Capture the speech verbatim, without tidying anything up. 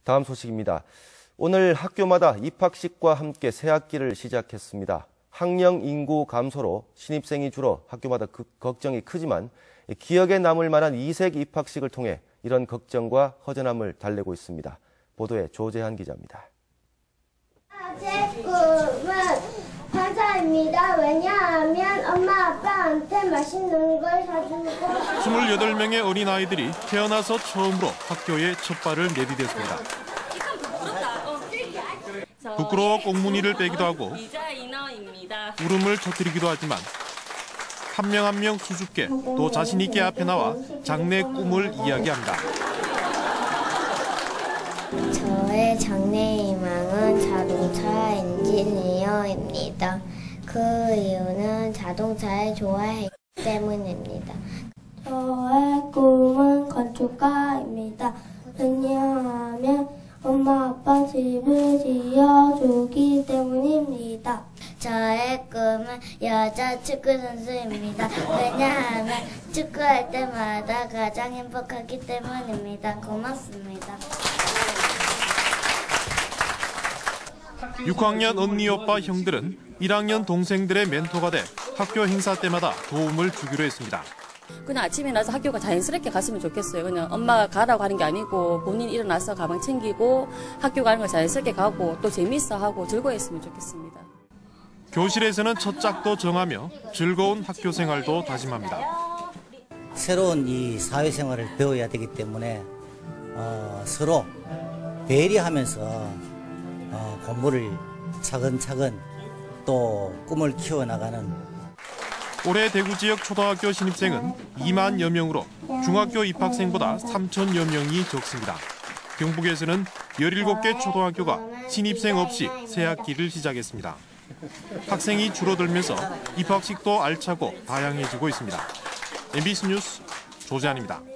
다음 소식입니다. 오늘 학교마다 입학식과 함께 새학기를 시작했습니다. 학령 인구 감소로 신입생이 줄어 학교마다 그 걱정이 크지만 기억에 남을 만한 이색 입학식을 통해 이런 걱정과 허전함을 달래고 있습니다. 보도에 조재한 기자입니다. 제 꿈은 판사입니다. 왜냐하면 엄마 아빠한테 맛있는 걸 사주고. 스물여덟 명의 어린아이들이 태어나서 처음으로 학교에 첫 발을 내디뎠습니다. 부끄러워 꽁무니를 빼기도 하고 울음을 터뜨리기도 하지만 한 명 한 명 수줍게 또 자신 있게 앞에 나와 장래 꿈을 이야기합니다. 저의 장래 희망은 자동차 엔지니어입니다. 그 이유는 자동차를 좋아하기 때문입니다. 저의 꿈은 건축가입니다. 왜냐하면 엄마 아빠 집을 지어주기 때문입니다. 저의 꿈은 여자 축구 선수입니다. 왜냐하면 축구할 때마다 가장 행복하기 때문입니다. 고맙습니다. 육 학년 언니, 오빠, 형들은 일 학년 동생들의 멘토가 돼 학교 행사 때마다 도움을 주기로 했습니다. 그냥 아침에 나서 학교가 자연스럽게 갔으면 좋겠어요. 그냥 엄마가 가라고 하는 게 아니고 본인 일어나서 가방 챙기고 학교 가는 거 자연스럽게 가고 또 재밌어 하고 즐거워했으면 좋겠습니다. 교실에서는 첫 짝도 정하며 즐거운 학교 생활도 다짐합니다. 새로운 이 사회생활을 배워야 되기 때문에 어, 서로 배려하면서 어, 공부를 차근차근 또 꿈을 키워나가는. 올해 대구 지역 초등학교 신입생은 이만여 명으로 중학교 입학생보다 삼천여 명이 적습니다. 경북에서는 열일곱 개 초등학교가 신입생 없이 새학기를 시작했습니다. 학생이 줄어들면서 입학식도 알차고 다양해지고 있습니다. 엠비씨 뉴스 조재한입니다.